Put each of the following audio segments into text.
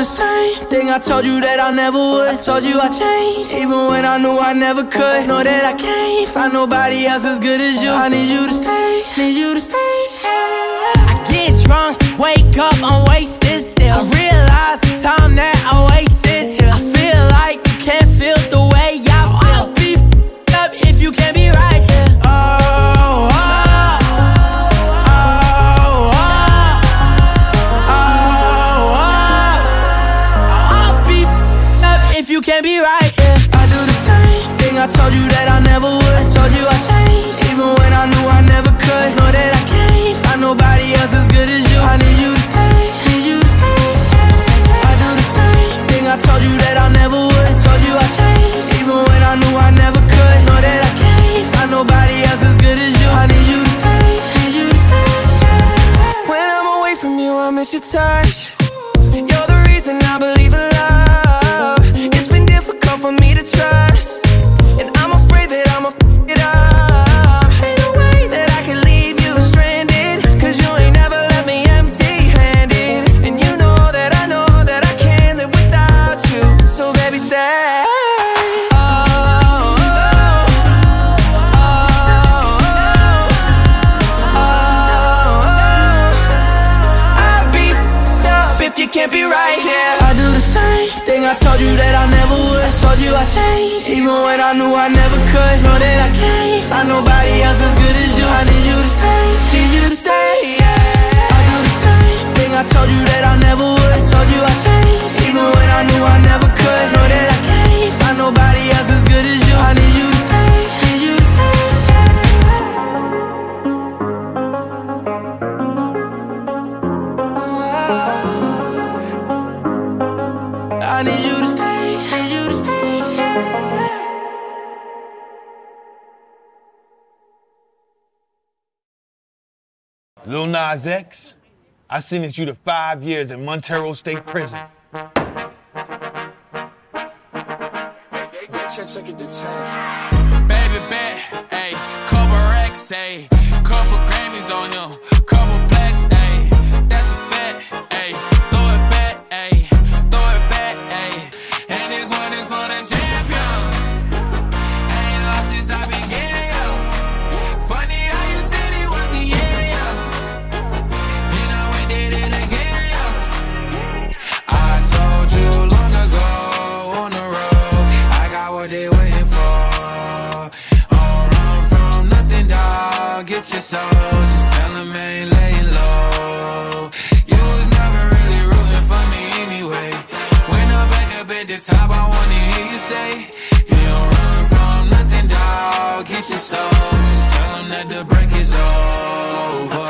same thing I told you that I never would. I told you I changed, even when I knew I never could. Know that I can't find nobody else as good as you. I need you to stay, need you to stay. I get drunk, wake up, I'm wasted still. I realize the time that I wasted here. I feel like you can't feel the way I feel. I'll be up if you can't be right here. You can't be right, yeah. I do the same thing I told you that I never would. I told you I changed, even when I knew I never could. Know that I can't find nobody else as good as you. I need you to stay, need you to stay. I do the same thing I told you that I never would. I told you I changed, even when I knew I never could. Know that I can't find nobody else as good as you. I need you to stay, need you to stay. When I'm away from you, I miss your touch. You're the reason I believe in love. For me to trust, and I'm afraid that I'ma f it up. Ain't no way that I can leave you stranded, cause you ain't never left me empty-handed. And you know that I can't live without you. So baby, stay. I'll be f***ed up if you can't be right here. I do the same thing I told you that I never would. I told you I changed, even when I knew I never could. Know that I can't find nobody else as good as you. I need you to stay, need you to stay, yeah. I do the same thing I told you that I never would. I told you I changed, even when I knew I never could. Know that I can't find nobody else as good as you. I need you to stay, need you to stay, yeah. I need you to stay, need you to stay. Lil Nas X, I sentenced you to 5 years in Montero State Prison. Baby bet, ayy, couple racks, ayy, couple Grammys on him, couple blacks, ayy, that's a fact, ayy, throw it back, ayy, throw it back, ayy, and this one is for the champion. Ain't lost since I began, yo. Funny how you said it was the year, yo. Then I went did it again, yo. I told you long ago on the road, I got what they waiting for. Don't run from nothing, dog. Get your soul, just tell them ain't laying low. You was never really rooting for me anyway. When I'm back up at the top, I wanna hear you say, you don't run from nothing, dog. Get your soul, just tell them that the break is over.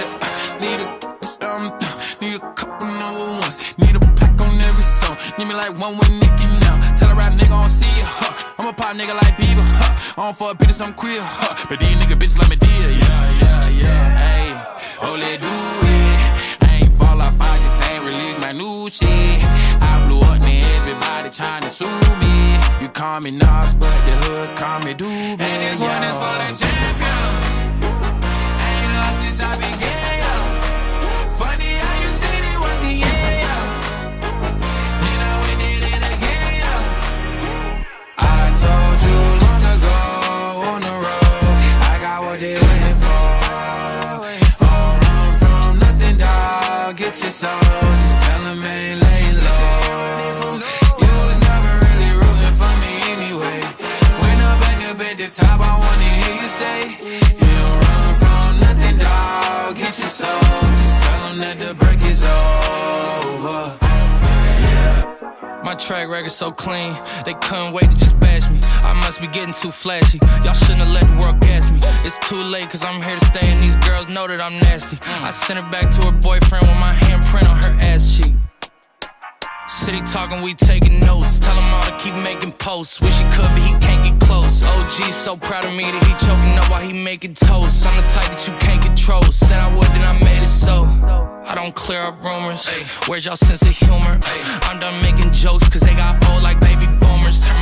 Need a couple number ones. Need a pack on every song. Need me like one with Nicky now. Tell a rap nigga I don't see ya, huh. I'm a pop nigga like Bieber, huh. I don't fuck bitches, I'm queer, huh. But these nigga bitches like me dear, yeah. Ayy, oh, let do it. I ain't fall off, I just ain't release my new shit. I blew up, man, everybody tryna sue me. You call me Nas, but the hood call me Doobie. And this one is for the champion. Ain't lost since I began, yo. Funny how you said it was the year, yo. Then I went did it again, yo. I told you long ago on the road, I got what they waiting for. Don't run from nothing, dog. Get your soul, just tell them ain't laying low. You was never really rooting for me anyway. When I'm back up at the top, I wanna hear you say, you don't run from nothing, dog. Get your soul, just tell them that the break is over. My track record so clean, they couldn't wait to just bash me. I must be getting too flashy. Y'all shouldn't have let the world gas me. It's too late cause I'm here to stay and these girls know that I'm nasty. I sent her back to her boyfriend with my handprint on her ass cheek. City talking, we taking notes. Tell him all to keep making posts. Wish he could, but he can't get close. OG so proud of me that he choking up while he making toast. I'm the type that you can't control. Said I would, then I made it so. I don't clear up rumors. Where's y'all sense of humor? I'm done making jokes cause they got old like baby boomers. Turn my haters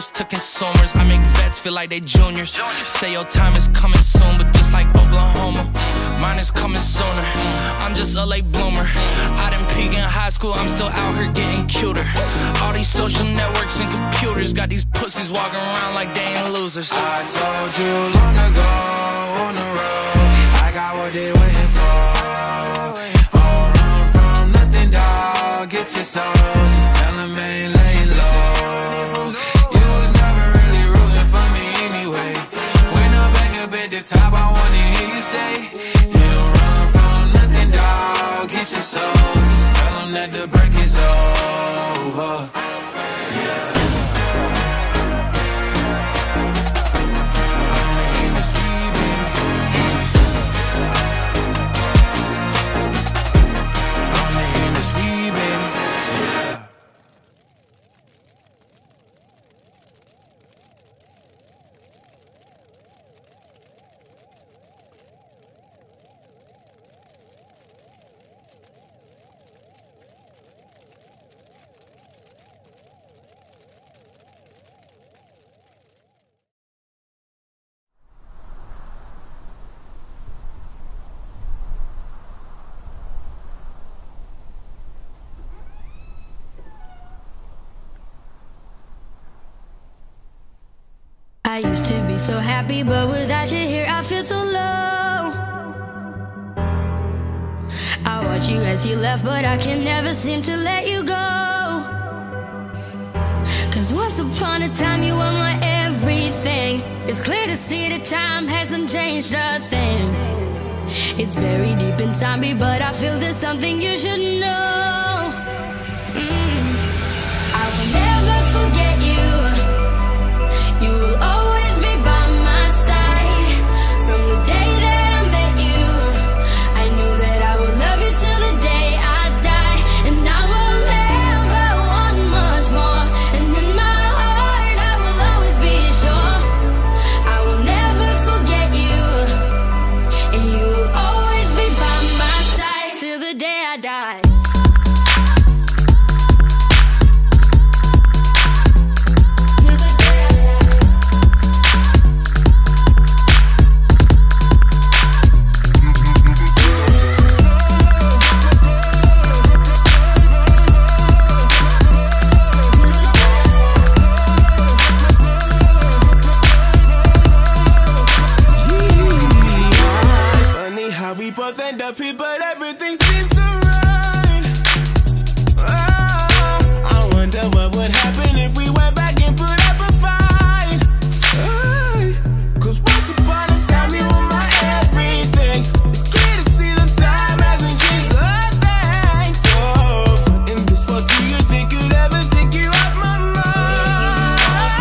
artists to consumers. I make vets feel like they juniors. Say your time is coming soon, but just like Oklahoma, mine is coming sooner. I'm just a late bloomer. I didn't peak in high school, I'm still out here getting cuter. All these social networks and computers got these pussies walking around like they ain't losers. I told you long ago on the road, I got what they waiting for. All run from nothing, dog. Get your soul, just tell them ain't laying low. You was never really rooting for me anyway. When I'm back up at the top, I wanna hear you say, you don't run from nothing, dog. Get your soul, just tell them that the break is over. I used to be so happy, but without you here I feel so low. I watch you as you left, but I can never seem to let you go. Cause once upon a time you were my everything. It's clear to see that time hasn't changed a thing. It's buried deep inside me, but I feel there's something you should know. I will never forget you. You will always be by my side. From the day that I met you, I knew that I would love you till the day I die. And I will never want much more. And in my heart I will always be sure I will never forget you. And you will always be by my side till the day I die. End up here, but everything seems so right. Oh, I wonder what would happen if we went back and put up a fight. Cause once upon a time you were my everything. It's clear to see that time hasn't changed a thing. So in this world, do you think you'd ever take you off my mind?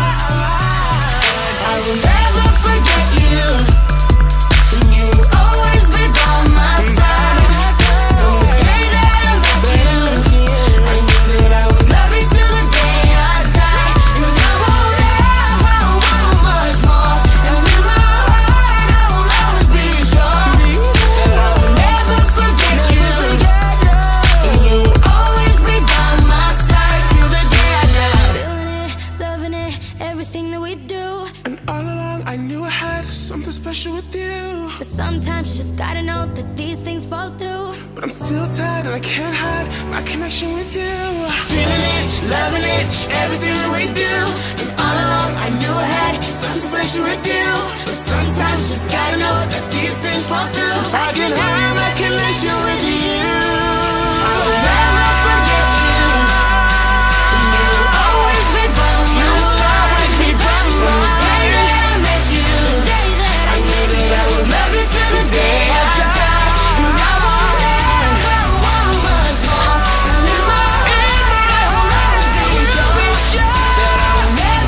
I will never forget you. You will always be by my side. From the day that I met you, I knew that I would love you till the day I die. Cause I will never want much more. And in my heart I will always be sure I will never forget you. And you will always be by my side till the day I die. Feeling it, loving it, everything that we do. And all along I knew I had something special with you. But sometimes you just gotta know that these things fall through. But I'm still tired and I can't hide my connection with you. Feeling it, loving it, everything that we do. And all along I knew I had something special with you. But sometimes you just gotta know that these things fall through. I can hide my connection with you. I will never forget you. And you will always be by my side. From the day that I met you, I knew that I would love you till the day I die. Cause I will never want much more. And in my heart I will always be sure that I will never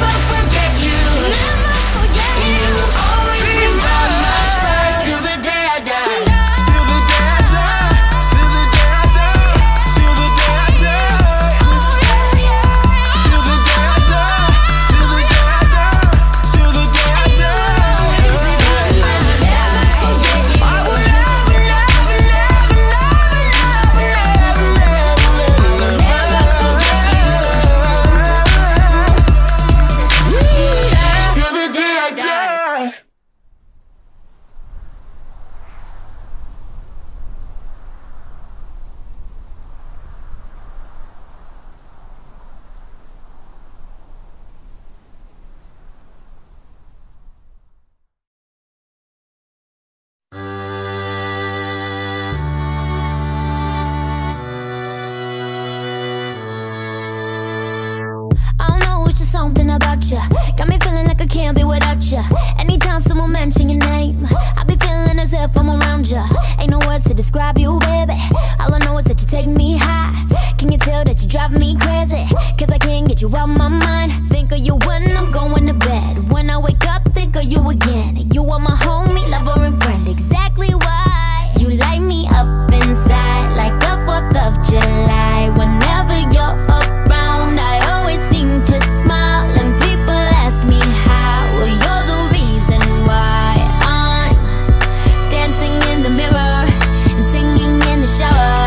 mention your name, I be feeling as if I'm around you. Ain't no words to describe you, baby. All I know is that you take me high. Can you tell that you drive me crazy? Cause I can't get you out my mind. Think of you when I'm going to bed. When I wake up, think of you again. You are my homie, lover and friend. Exactly why you light me up inside like the 4th of July. Whenever you're around, I always seem to smile. And people ask me how. Well, you're the reason why I'm dancing in the mirror and singing in the shower.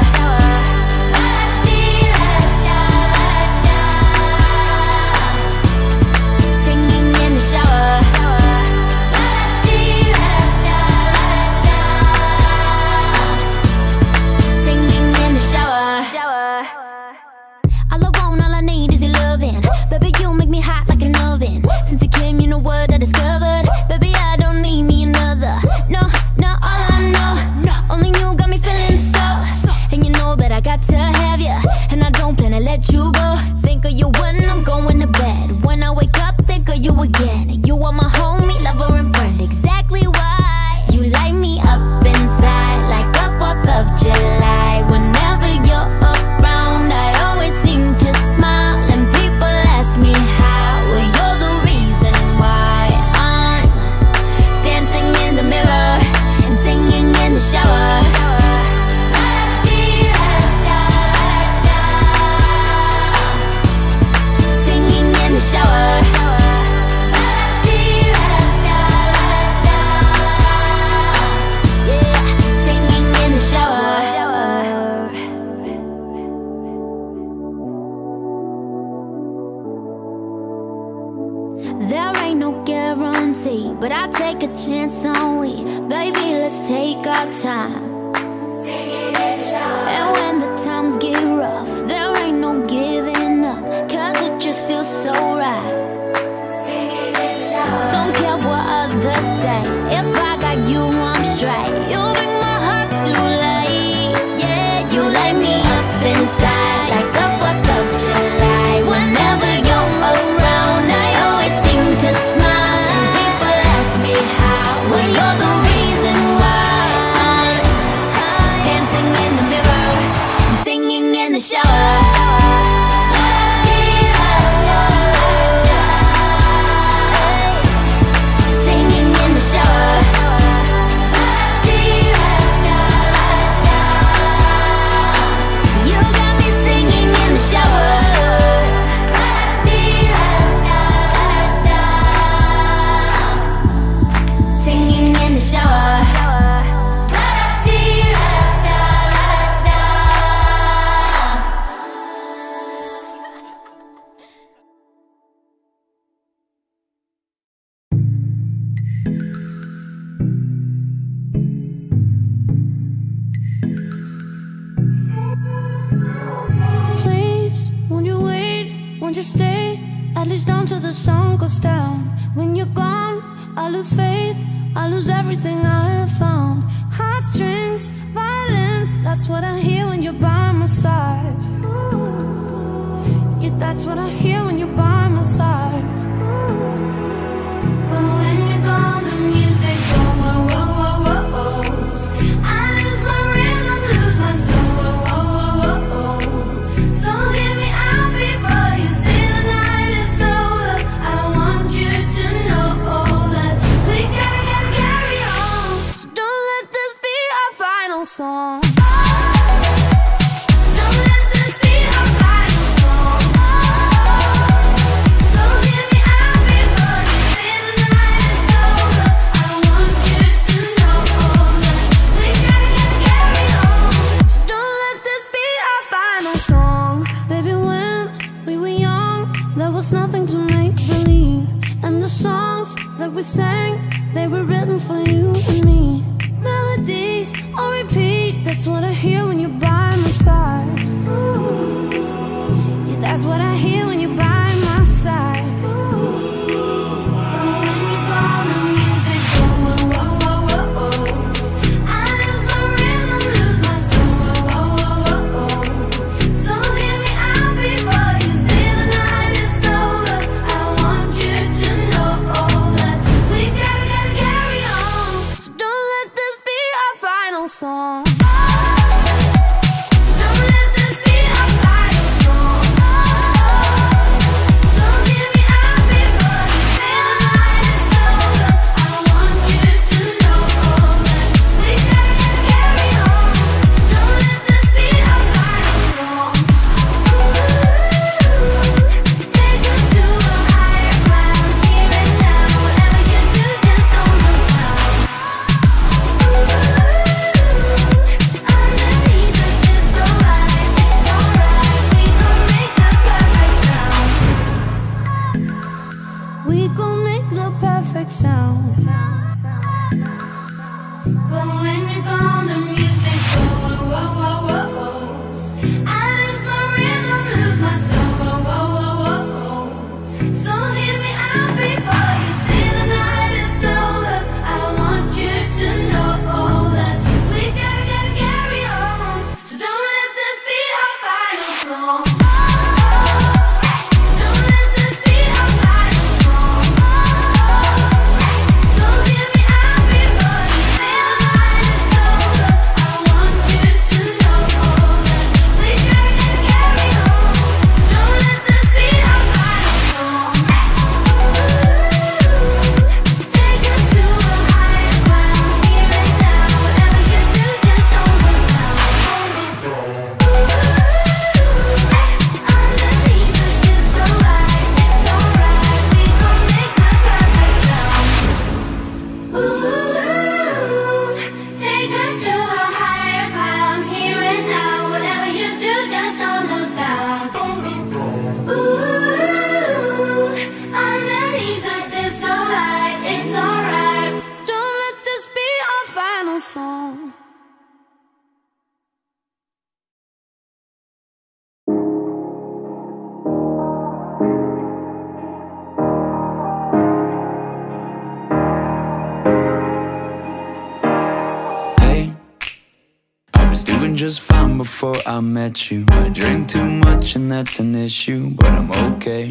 Singing in the shower. Singing in the shower. All I want, all I need is your loving. Baby, you make me hot like an oven. Since you came, you know what I discovered. Baby, I don't need me another. No, no, all I know, only you got me feeling so. And you know that I got to have you, and I don't plan to let you go. Think of you when I'm going to bed. When I wake up, think of you again. You are my homie, lover and friend. Exactly why you light me up inside like the 4th of July. Whenever you're around, I always seem to smile. And people ask me how. Well, you're the reason why I'm dancing in the mirror and singing in the shower. Singing in the shower. Yeah, singing in the shower. There ain't no guarantee, but I take a chance on we. Baby, let's take our time. And when the times get rough, there ain't no giving up, cause it just feels so right. Don't care what others say, if I got you, I'm straight. You bring my heart to life, yeah. You light me up inside like the 4th of July. Whenever you're around, I always seem to smile. And people ask me how. Well, you're the reason why I'm dancing in the mirror and singing in the shower. Singing in the shower. You got me singing in the shower. Singing in the shower. Please, won't you wait? Won't you stay? At least until the sun goes down. When you're gone, I lose faith. I lose everything I have found. Heartstrings, violence. That's what I hear when you're by my side. Yeah, that's what I hear when you're by my side. But when you're gone, the music goes whoa, whoa, whoa, whoa, whoa. I lose my rhythm, lose my soul, whoa, whoa, whoa, whoa, whoa. So hear me out before you say the night is over. I want you to know that we gotta carry on. So don't let this be our final song. Don't let this be our final song. So hear me out before you say the night is over. I want you to know that we gotta carry on. So don't let this be our final song. Baby, when we were young, there was nothing to make believe. And the songs that we sang, they were written for you and me. Melodies on repeat, that's what I hear when you're by my side. Yeah, that's what I hear when you're by my side. When you're gone, the music goes whoa, whoa, whoa, whoa, whoa. I lose my rhythm, lose my soul, whoa, whoa, whoa, whoa. So hear me out before you say the night is over. I want you to know that we we gon' make the perfect sound. But when you're gone, the music goes. Whoa, whoa, whoa, whoa. I lose my rhythm, lose my soul. Whoa, whoa, whoa, whoa. So hear me out before you say the night is over. I want you to know that we gotta carry on. So don't let this be our final song. So don't let this be our final song. So hear me out before you say the night is over. I want you to know that we gotta carry on. So don't let this be our final song. Take us to a higher ground, here and now. Whatever you do, just don't look down. Underneath the disco light, it's alright. We gon' make the perfect sound. Take us to a higher ground, here and now. Whatever you do, just don't look down. Underneath the disco light, it's alright. Don't let this be our final song. Hey, I was doing just fine before I met you. I drink too much and that's an issue, but I'm okay.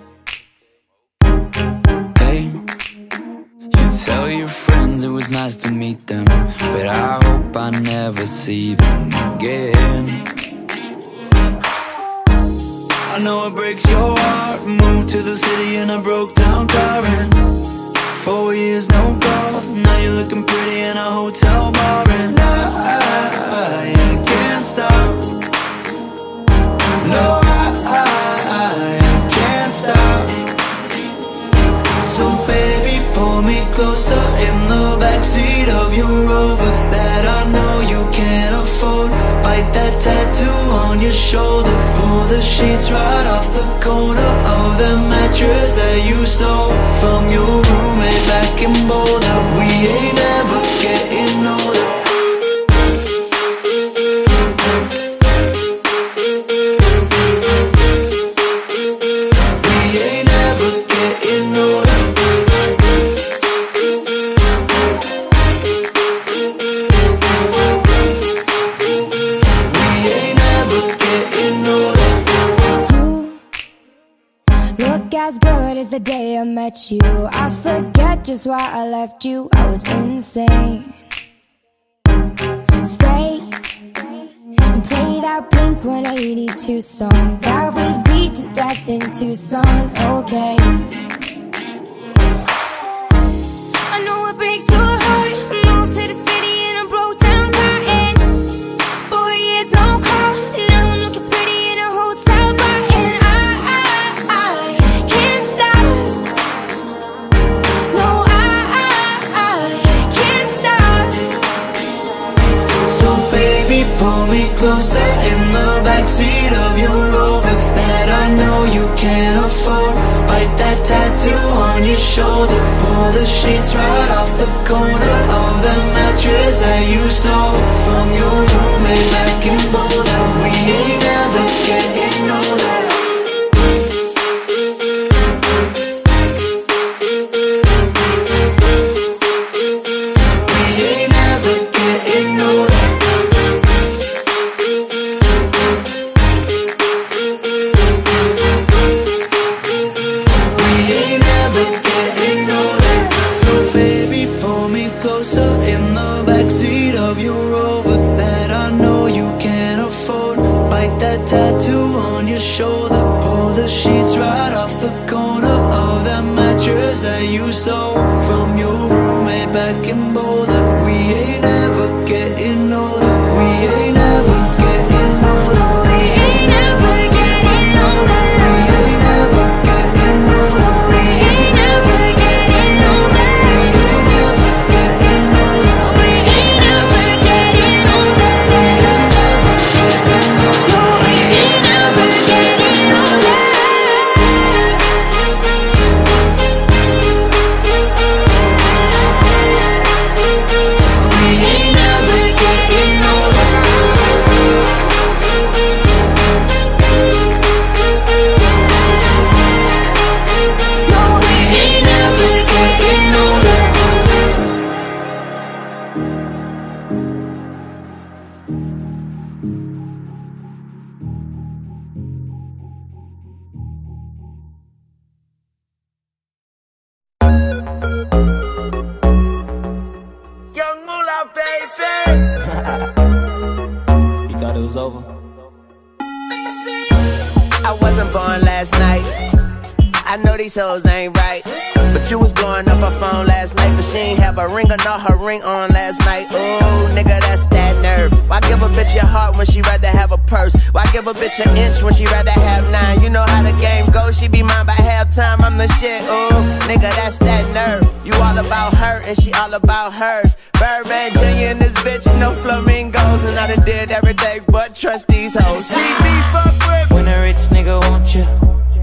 Hey, you tell your friends it was nice to meet them, but I hope I never see them again. I know it breaks your heart. Moved to the city in a broke down car and 4 years no calls. Now you're looking pretty in a hotel bar and I can't stop. No, I can't stop. So baby, pull me closer in the backseat of your Rover that I know you can't afford. Bite that tattoo on your shoulder. Pull the sheets right off the corner of the mattress that you stole from your roommate back in Boulder. We ain't ever getting older. We ain't ever getting older. We ain't ever getting older. You look as good as the day I met you. I forget just why I left you. I was insane. Stay and play that Blink-182 song that we beat to death in Tucson. Okay. I know it breaks your heart. Moved to the city in a broke down car and 4 years no call. Now I'm looking pretty in a hotel bar and I can't stop. No, I can't stop. So baby, pull me closer in the backseat of your Rover that I know you can't afford. Bite that tattoo on your shoulder. Pull the sheets right off the corner of the mattress that you stole from your roommate back in Boulder. We ain't never getting older. We ain't never getting older. We ain't never getting older. So baby, pull me closer in the backseat of your Rover that I know you can't afford. Bite that tattoo on your shoulder. Pull the sheets right off the corner of that mattress that you stole from your roommate back in Boulder. We ain't never getting older. We ain't never getting older. We ain't never getting older. We ain't never getting older. We ain't never getting older. We ain't never getting older. We ain't never getting older. No, we ain't never getting older. over. I wasn't born last night. I know these hoes ain't right, but you was blowing up her phone last night, but she ain't have a ring or not her ring on last night. Ooh, nigga, that's that nerve. Why give a bitch your heart when she rather have a purse? Why give a bitch an inch when she rather have 9? You know how the game goes, she be mine by halftime, I'm the shit. Ooh, nigga, that's that nerve. You all about her and she all about hers. Birdman Jr. and this bitch, no flamingos, and I done did everything but trust these hoes. See me fuck with. When a rich nigga want you,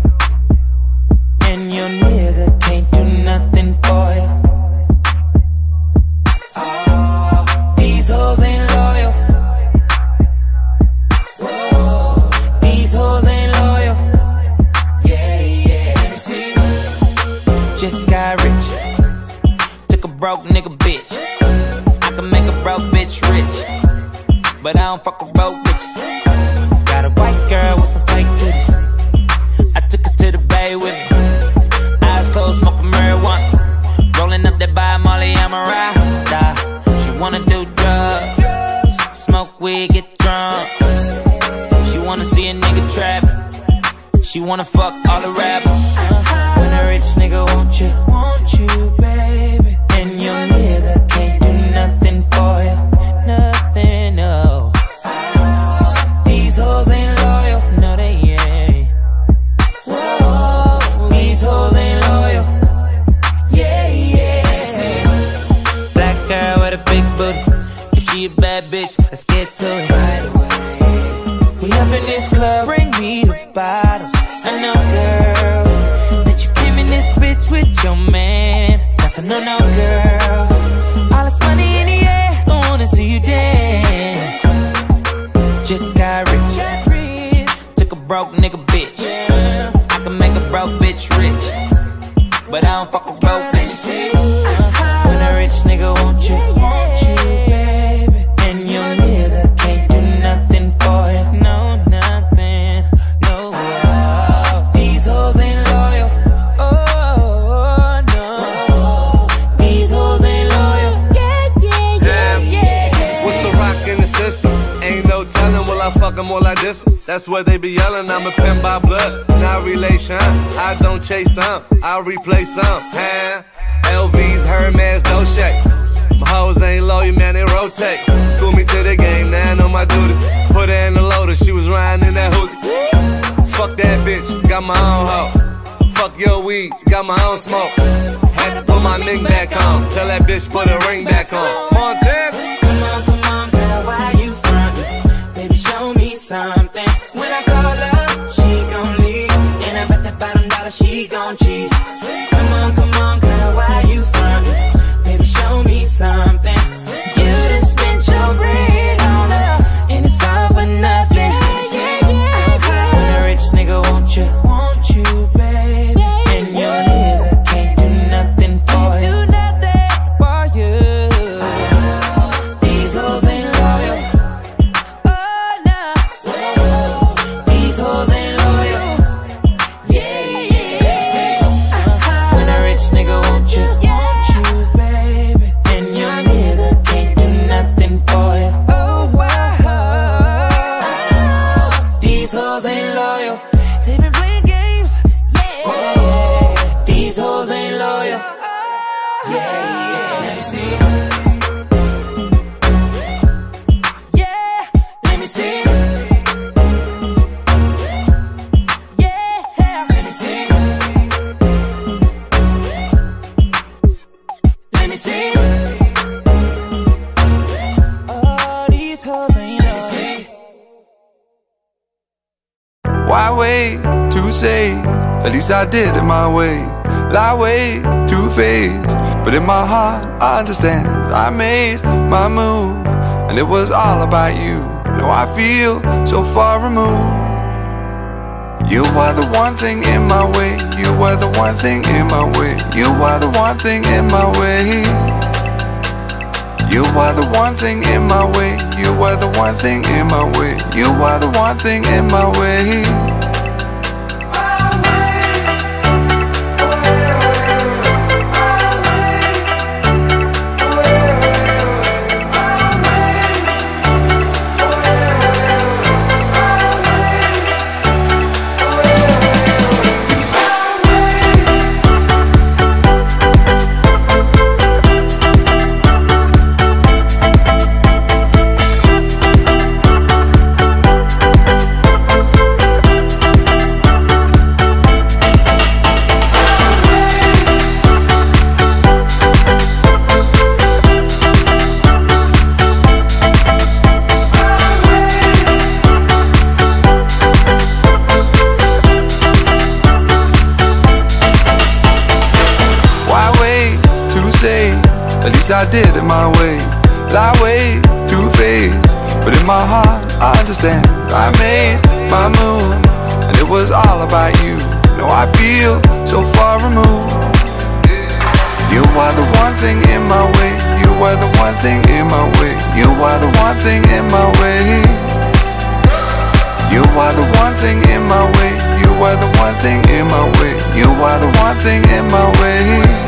and your nigga can't do nothing for you. Oh, these hoes ain't loyal. Whoa, these hoes ain't loyal. Yeah, yeah. Let me see. Just got rich. Took a broke nigga bitch. I can make a broke bitch rich, but I don't fuck with broke bitches. Got a white girl with some fake titties. I took her to the bay with me. Eyes closed, smoking marijuana. Rolling up that by Molly, I'm a rasta. She wanna do drugs, smoke weed, get drunk. She wanna see a nigga trap. She wanna fuck all the rappers. When a rich nigga want you, baby, and your nigga can't do nothing for you, nothing, no. These hoes ain't loyal, no they ain't. Whoa, these hoes ain't loyal. Yeah, yeah. Black girl with a big booty. If she a bad bitch, let's get to it right away. We up in this club, bring me the bottles. I know, girl, that you came in this bitch with your man. That's a no-no, girl. All this money in the air, I wanna see you dance. Just got rich. Took a broke nigga bitch. I can make a broke bitch rich, but I don't fuck with broke bitches. When a rich nigga want you, baby, and your nigga can't do nothing for you, no, nothing, no. These hoes ain't loyal, oh, no. These hoes ain't loyal, yeah. What's the rock in the system? Ain't no telling, will I fuck 'em or I diss 'em? That's what they be yelling, I'm a pimp by blood, not relation. I don't chase some, I replace some. LV's, Hermes, no shake. My hoes ain't loyal, man, they rotate. School me to the game, now I know my duty. Put her in the loader, she was riding in that hoodie. Fuck that bitch, got my own hoe. Fuck your weed, got my own smoke. Had to put my ring back on, tell that bitch put her ring back on. Montana. Come on, girl, why you frontin'? Baby, show me something. When I call her, she gon' leave, and I bet that $1 she gon' cheat. Come on, girl, why you frontin'? Baby, show me something. You done spent your bread on her, and it's all for nothing. When a rich nigga want you, baby, and your nigga can't do nothing for you. These hoes ain't loyal. Oh no. These hoes ain't loyal. Yeah. When a rich nigga want you, baby, and your nigga can't do nothing for you. Oh wow. These hoes ain't loyal. They been playing games. Yeah. These hoes ain't loyal. Yeah. Let me see. Yeah. Let me see. Yeah. Let me see. Let me see. Oh, these hoes ain't loyal. Why wait to say? At least I did it my way. Lie way too faced, but in my heart I understand. I made my move, and it was all about you. Now I feel so far removed. You were the one thing in my way. You were the one thing in my way. You were the one thing in my way. You were the one thing in my way. You were the one thing in my way. You were the one thing in my way. At least I did it my way. Lie way too faced, but in my heart I understand. I made my move, and it was all about you. Now I feel so far removed. You are the one thing in my way. You are the one thing in my way. You are the one thing in my way. You are the one thing in my way. You are the one thing in my way. You are the one thing in my way.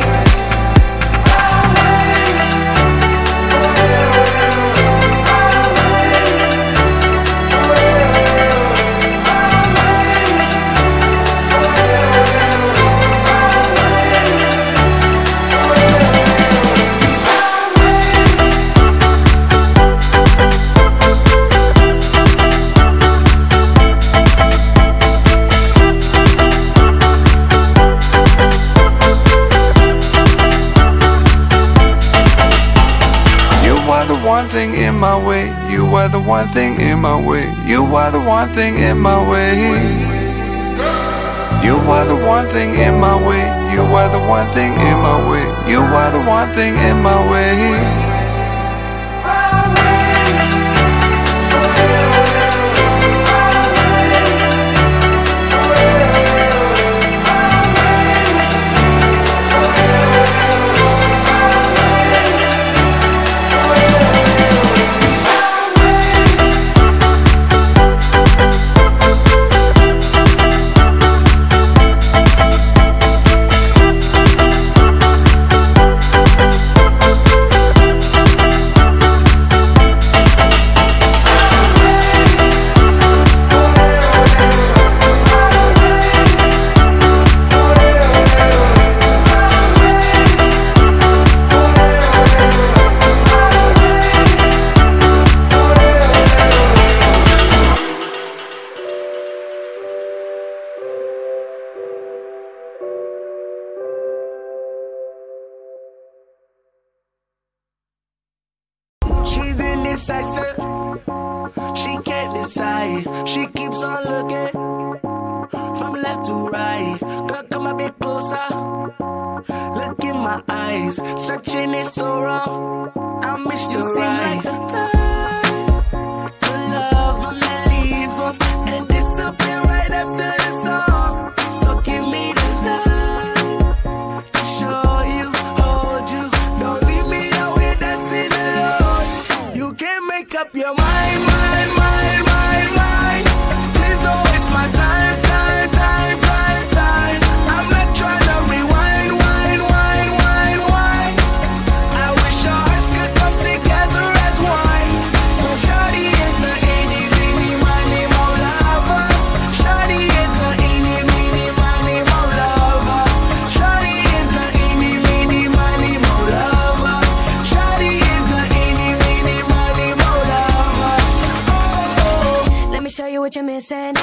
One thing in my way. You are the one thing in my way. You are the one thing in my way. You are the one thing in my way. You are the one thing in my way. You are the one thing in my way. She's indecisive, she can't decide. She keeps on looking from left to right. Girl, come a bit closer, look in my eyes. Searching is so wrong, I miss the right. You seem like the type to love him and leave him and disappear right after the song. So give me the night to show you, hold you. Don't leave me out here dancing alone. You can't make up your mind, mind, mind, mind, mind. Please don't waste my time, time, time, time, time. I'm not trying to rewind, wind, wind, wind, wind. I wish our hearts could come together as one. Shawty is a eeny, meeny, miny, mo lover. Shawty is a eeny, meeny, miny, mo lover. Shawty is a eeny, meeny, miny, mo lover. Shawty is a eeny, meeny, miny, mo lover. Oh. Let me show you what you're missing.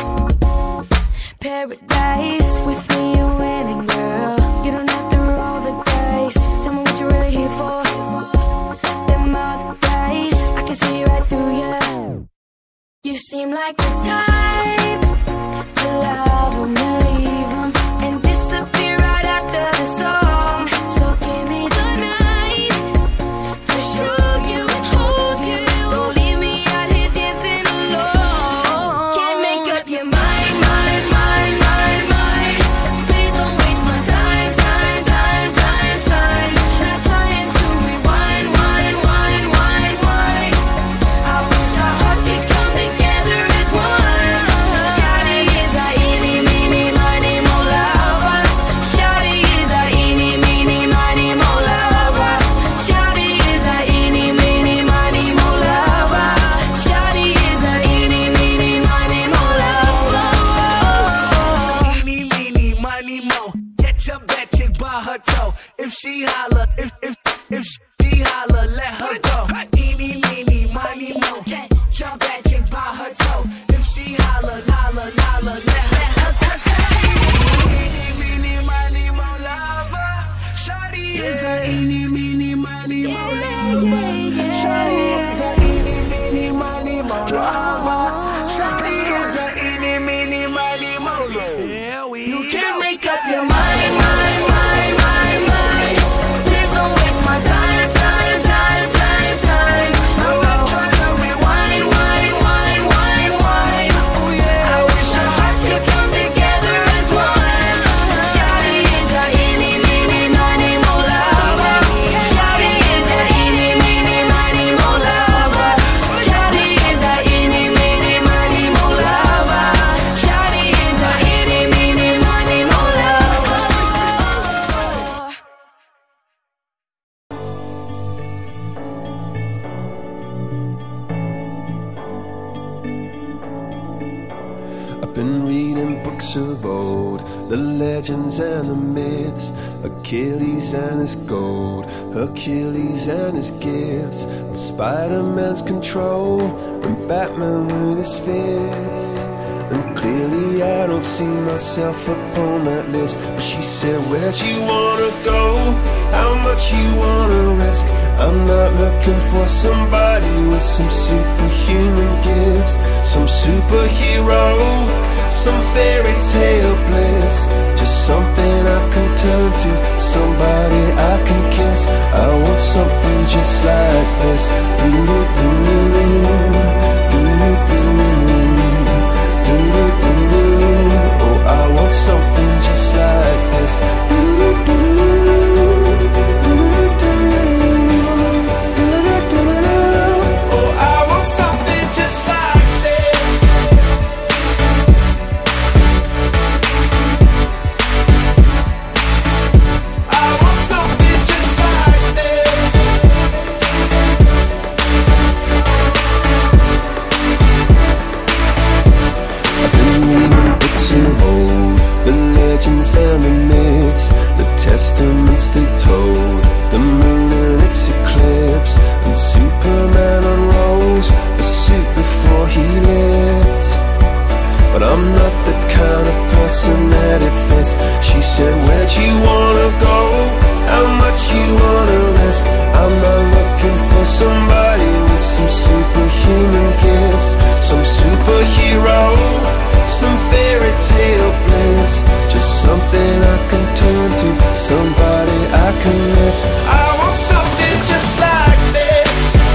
Paradise. With me you're winning, girl. You don't have to roll the dice. Tell me what you're really here for. Them other guys, I can see right through you. You seem like the type to love them and leave them and disappear right after the song. So give me the night to show you and hold you. Don't leave me out here dancing alone. Can't make up your mind, mind, mind, mind, mind. Please don't waste my time, time, time, time, time. Not trying to rewind, wind, wind, wind, wind. I wish our hearts could come together as one. Shawty is a eeny, meeny, miny, mo lover. Shawty is a eeny, meeny, miny, mo lover. Shawty is a eeny, meeny, miny, mo lover. Shawty is a eeny, meeny, miny, mo lover. Eeny, meeny, miny, mo. Get your bad chick by her toe. If she holler, if she holler, let her go. Eeny, meeny, miny, mo. Get your bad chick by her toe. If she holler, holler, holler, let her go. Eeny, meeny, miny, mo lover. Shawty is a eeny, meeny, miny, mo lover. Shawty is a eeny, meeny, miny, mo lover. Shawty is a eeny, meeny, miny, mo lover. You can't make up your mind, mind, mind, mind, mind. Please don't waste my time, time. the legends and the myths, Achilles and his gold, Hercules and his gifts, and Spider-Man's control, and Batman with his fists. And clearly I don't see myself upon that list. But she said, where'd you wanna go? How much you wanna risk? I'm not looking for somebody with some superhuman gifts, some superhero, some fairy tale bliss. Just something I can turn to, somebody I can kiss. I want something just like this. Oh, I want something just like this. Oh, I want something just like this. I want something just like this. I've been reading books of old, the legends and the myths, the testaments they told, the moon and its eclipse, and Superman unrolls a suit before he lived. But I'm not the kind of person that it fits. She said, where'd you wanna go? How much you wanna risk? I'm not looking for somebody with some superhuman gifts, some superhero, some fairy tale bliss. Just something I can turn to, somebody I can miss. I want something just like this.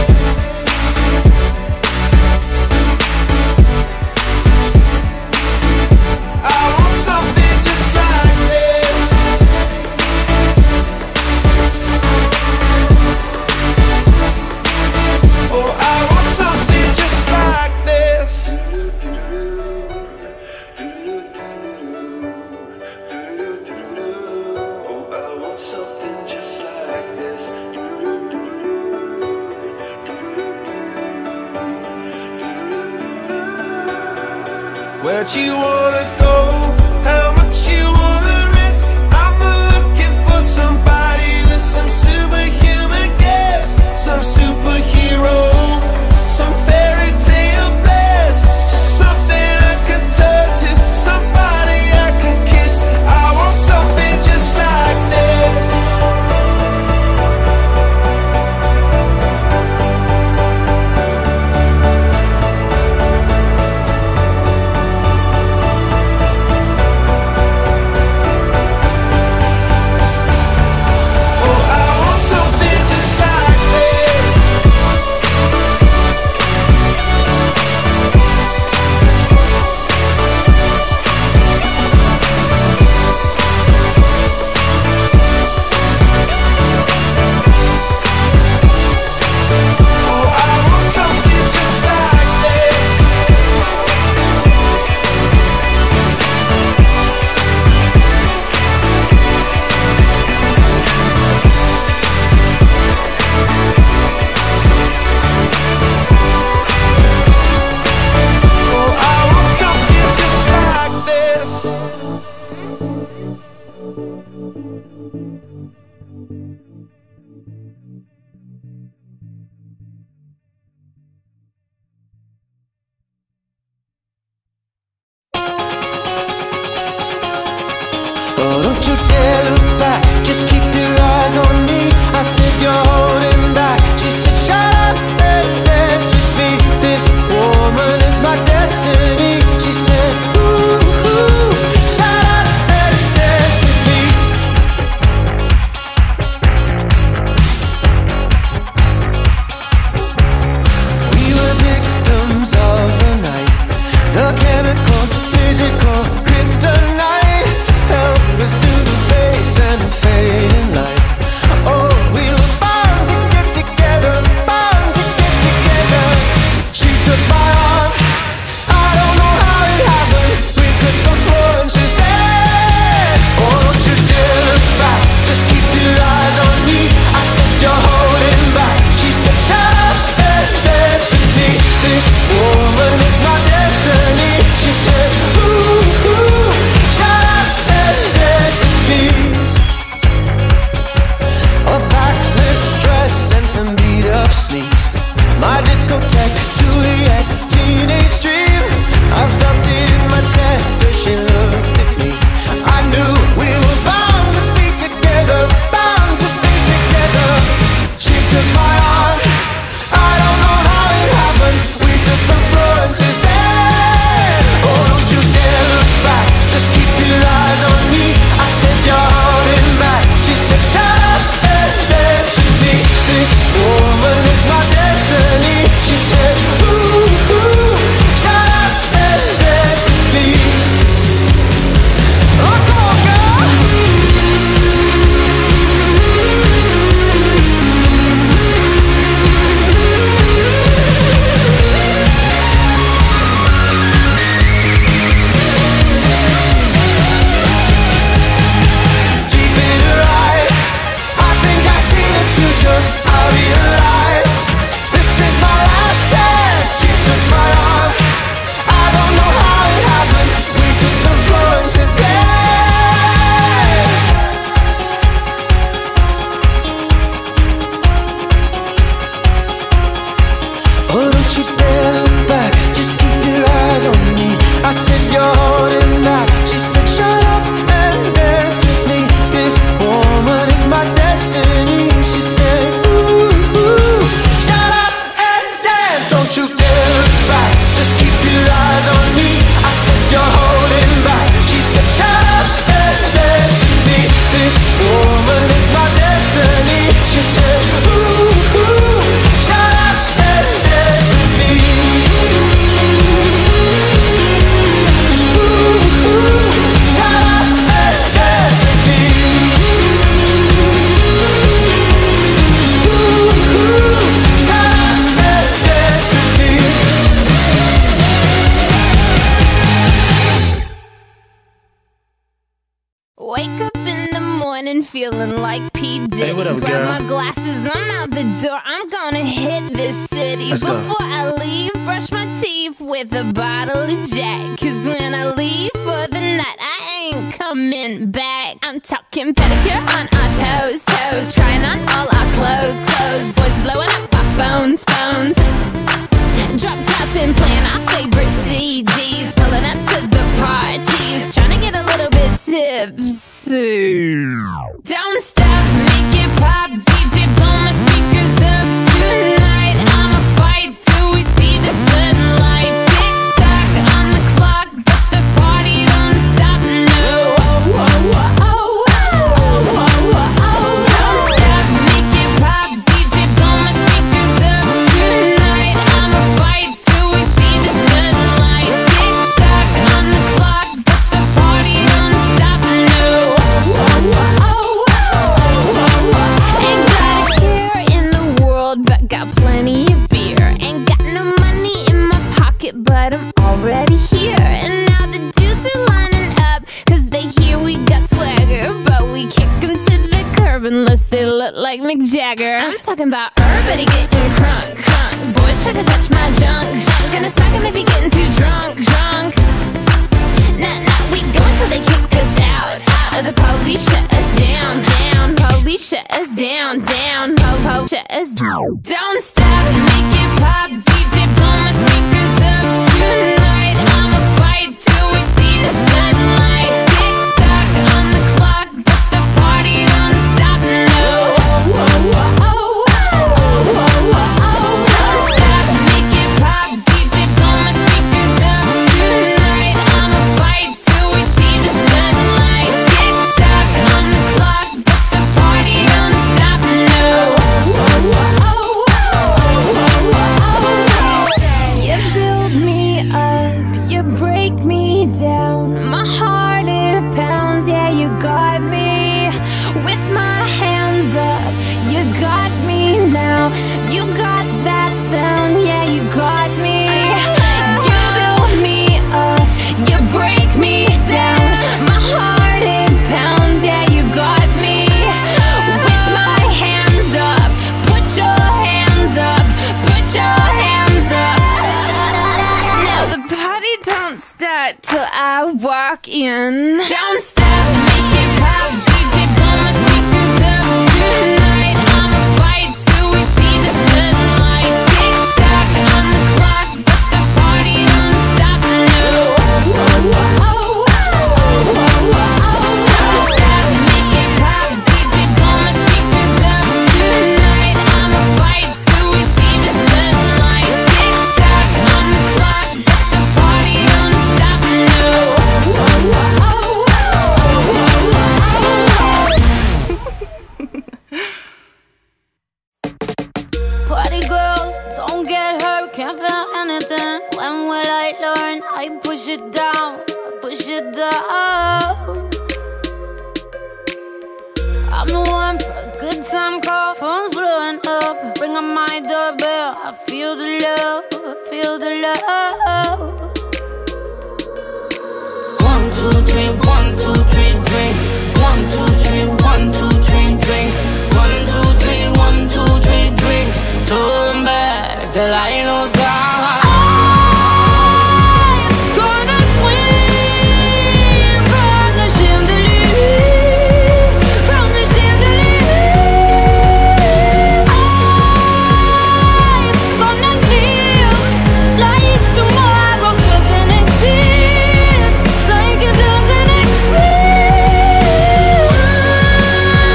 I want something just like this. Oh, I want something just like this. Oh, I want something just like this. Where'd you wanna go? How much you wanna risk? I'm not looking for somebody with some superhuman gifts, some superhero, some fairy tale bliss. Just something I can turn to, somebody I can kiss. I want something just like this. Oh, don't you dare look back, just keep your eyes on me. I said you're holding back. She said shut up and dance with me. This woman is my destiny. She said ooh, ooh, shut up and dance with me. We were victims of the night, the chemical, physical kryptonite. Help us to the base feeling like P. Diddy. Hey, what up, Grab girl? my glasses, I'm out the door. I'm gonna hit this city. Let's go. Before I leave, brush my teeth with a bottle of Jack. Cause when I leave for the night, I ain't coming back. I'm talking pedicure on our toes, toes. Trying on all our clothes, clothes. Boys blowing up our phones, phones. Drop top and playing our favorite CDs. Pulling up to the parties, trying to get a little bit tipsy. Don't stop, make it pop, DJ blow my speakers up tonight. I'ma fight till we see the sunlight. Tick tock on the clock, but the party don't stop, no. Don't stop, make it pop, DJ blow my speakers up tonight. I'ma fight till we see the sunlight. Tick tock on the clock, but the party don't stop, no. Ain't got a care in the world, but got plenty of beer. Ain't got no money in my pocket, but I'm already here. And now the dudes are lining up, cause they hear we got swagger. But we kick them to the curb unless they look like Mick Jagger. I'm talking about everybody getting crunk, crunk. Boys try to touch my junk, junk. Gonna smack him if he getting too drunk, drunk. Nah, nah, we go until they kick us out, out. Or the police shut us down, down. Police shut us down, down. Po, shut us down. Don't stop, make it pop, DJ blow my speakers up tonight. I'ma fight till we see the sunlight. Tick tock on the clock, but the party don't stop, no. Don't stop, make it pop, DJ blow my speakers up tonight. I'ma fight till we see the sunlight. Tick tock on the clock, but the party don't stop, no. You build me up, you break me down. My heart it pounds, yeah, you got me. With my hands up, you got me now. You got that sound, yeah, you got me. You build me up, you break me down. My heart it pounds, yeah, you got me. With my hands up, put your hands up, put your hands up. Now the party don't start till I walk in. Don't stop, make it pop, DJ blow my speakers up tonight. I'ma fight till we see the sunlight. Tick tock on the clock, but the party don't stop, no. Don't stop, make it pop, DJ blow my speakers up tonight. I'ma fight till we see the sunlight. Tick tock on the clock, but the party don't stop, no. Party girls, don't get hurt, can't feel anything. When will I learn? I push it down, push it down. I'm the one for a good time call, phone's blowing up. Ring on my doorbell, I feel the love, feel the love. 1, 2, 3, 1, 2, 3, drink. 1, 2, 3, 1, 2, 3, drink. 1, 2, 3, 1, 2, 3, drink. Turn back till I lose God. I'm gonna swim from the chandelier, from the chandelier. I'm gonna live like tomorrow doesn't exist, like it doesn't exist.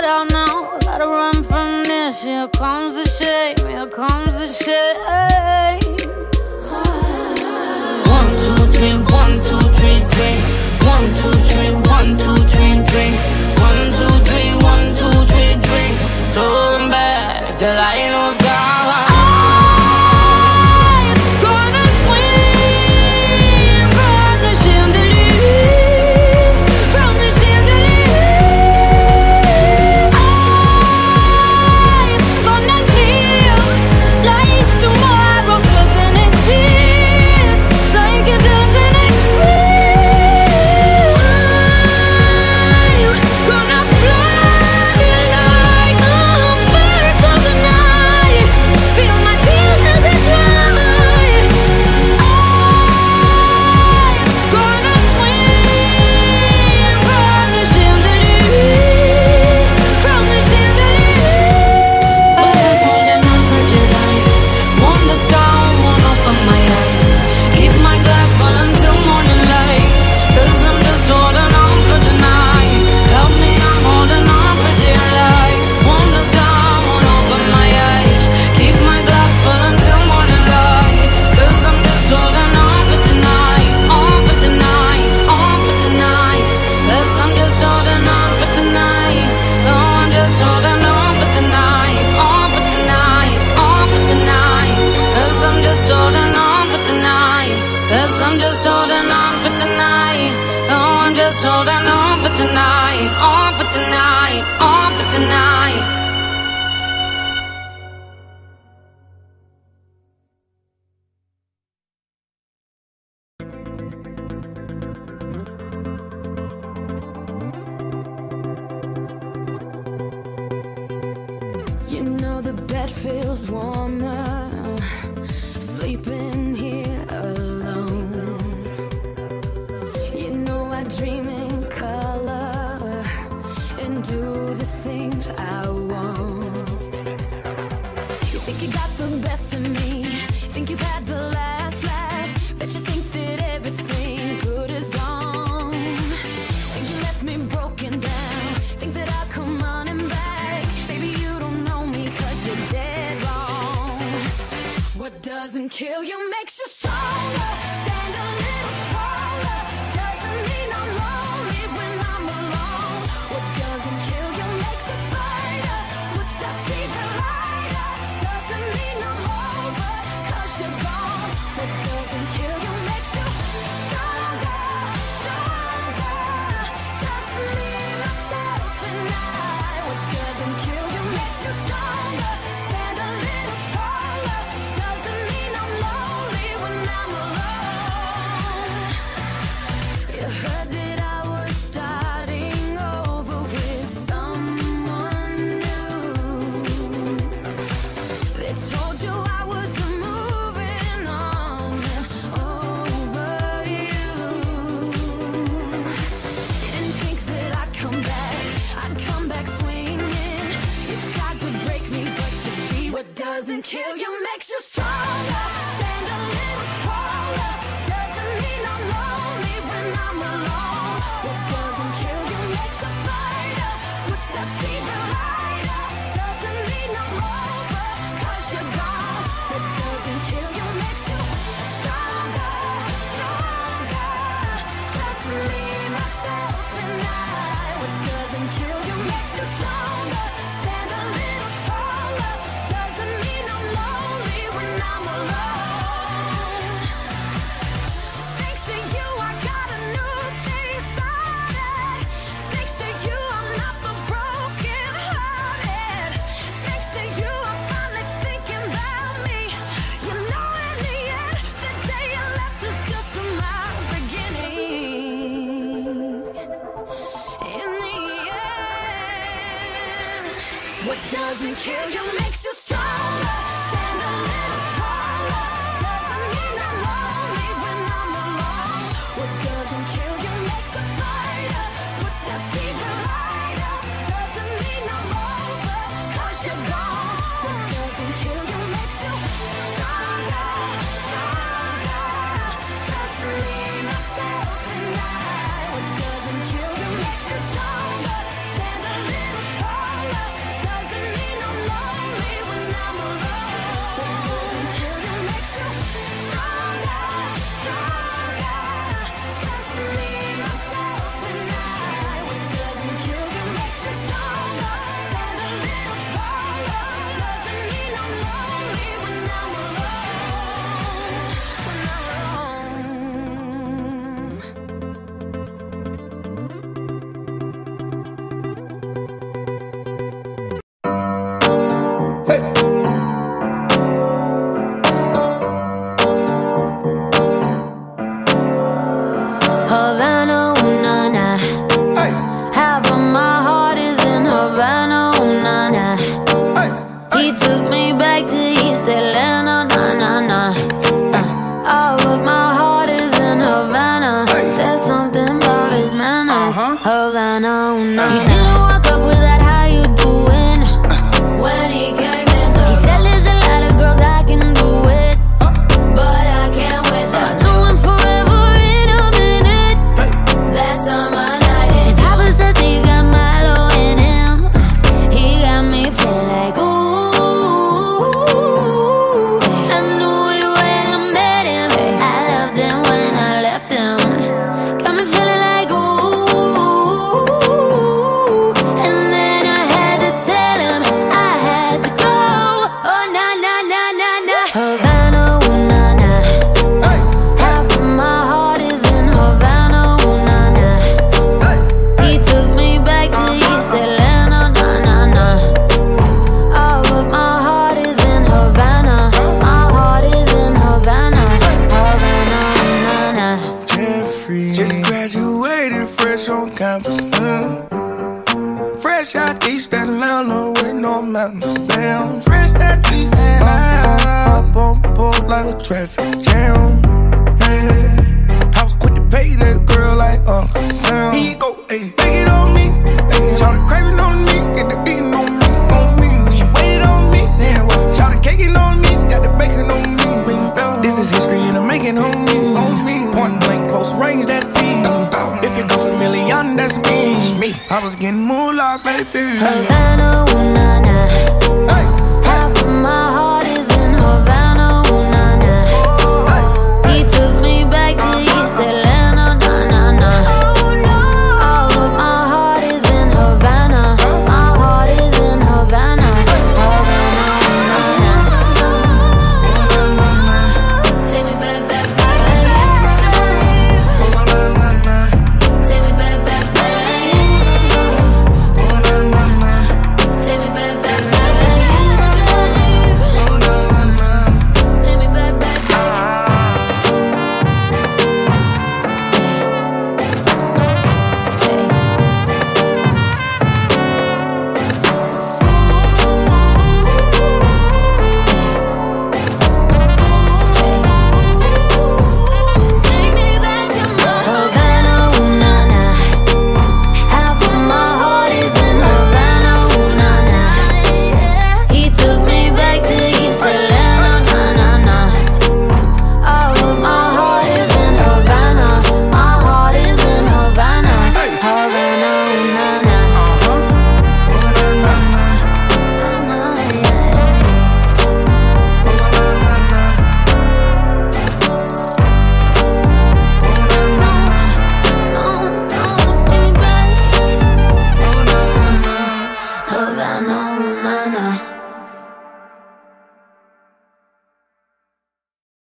heart out now. Gotta run from this. Here comes the shame. Here comes the shame. 1, 2, 3, 1, 2, 3, drink. 1, 2, 3, 1, 2, 3, drink. 1, 2, 3, 1, 2, 3, drink. Turn back till I know it's gone. Holding on for tonight, on for tonight, on for tonight. You know the bed feels warmer, sleeping here alone. You know I dream in color and do the things I want. You think you got the best of me, think you've had the last laugh, bet you think that everything good is gone. Think you left me broken down, think that I'll come running back. Baby, you don't know me 'cause you're dead wrong. What doesn't kill you makes you stronger. Stand a little taller. Doesn't mean I'm lonely when I'm alone. What doesn't kill you makes a fighter. Footsteps even lighter. Doesn't mean I'm over 'cause you're gone. What doesn't kill you makes you stronger, stronger. Just me, myself, and I. What doesn't kill you makes you stronger. Stand a little taller. Doesn't mean I'm lonely when I'm alone. You heard that I was starting over with someone new. They told you I was moving on and over you. You didn't think that I'd come back swinging. You tried to break me, but you see what doesn't kill you makes you stronger. Stand a little taller. Doesn't mean I'm lonely when I'm alone. What doesn't kill you makes a fighter. Footsteps even lighter. Doesn't mean I'm over 'cause you're gone. What doesn't kill you makes you stronger, stronger. Just me, myself, and I. What doesn't kill you makes you stronger. Stand a little taller. Doesn't mean I'm lonely when I'm alone. Thanks to you, I got a new thing started. Thanks to you, I'm not the broken hearted. Thanks to you, I'm finally thinking about me. You know, in the end, the day you left was just my beginning. In the end, what doesn't kill you makes you stronger. Stand a little taller. Doesn't mean I'm lonely when I'm alone. What doesn't kill you makes a fighter. Footsteps even lighter. Doesn't mean I'm over 'cause you're gone. What doesn't kill you makes you stronger, stronger. Just me, myself, and I. What doesn't kill you makes you stronger. Stand a little taller. He took me back to East Atlanta, nah, nah, nah. All of my heart is in Havana. There's something about his manners, Havana, ooh, nah. He didn't walk up with that, how you doing? When he came in the he said there's a lot of girls I can do it, but I can't with them. I do him forever in a minute. That's on my night. And Papa says he got Milo in him. He got me feeling like ooh. I knew it when I met him. I loved him when I left him. Got me feeling like ooh. And then I had to tell him I had to go. Oh na na na na na. Havana, ooh na na. Half of my heart is in Havana, ooh na na. He took me back to East Atlanta, na na na. All of my heart is in Havana. My heart is in Havana, Havana, na na. Jeffrey just graduated fresh on campus. Fresh out East Atlanta with no mountains. Damn, fresh out East Atlanta. Up on board like a traffic jam. Man, I was quick to pay that girl like Uncle Sam. Here you go, ayy, take it on me. Ayy, shout the craving on me, get the beating on me, on me. She waited on me, then what? Shout the caking on me, got the bacon on me. This is history and I'm making on me. Point blank, close range, that feed. If it goes a million, that's me. I was getting moolah, baby.